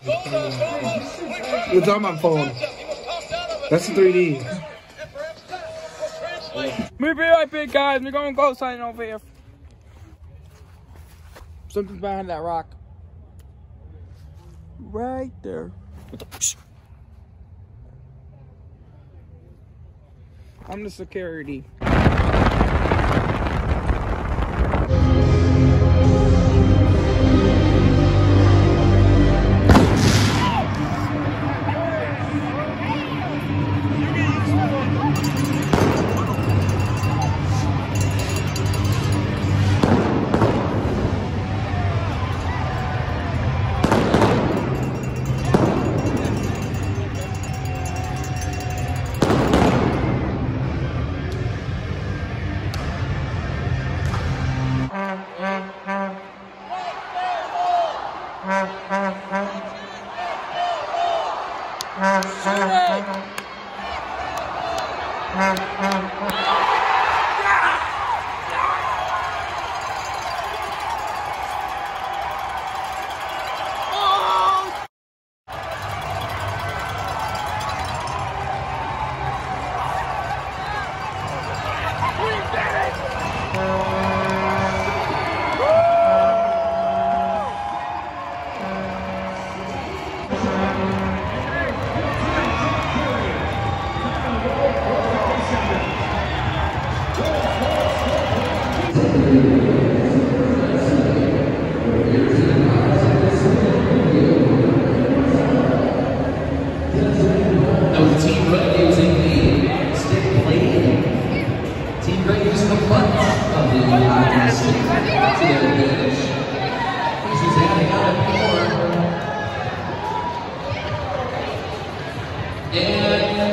It's on my phone. That's the 3D. We'll be right back, guys. We're going to go sign over here. Something's behind that rock. Right there. I'm the security. And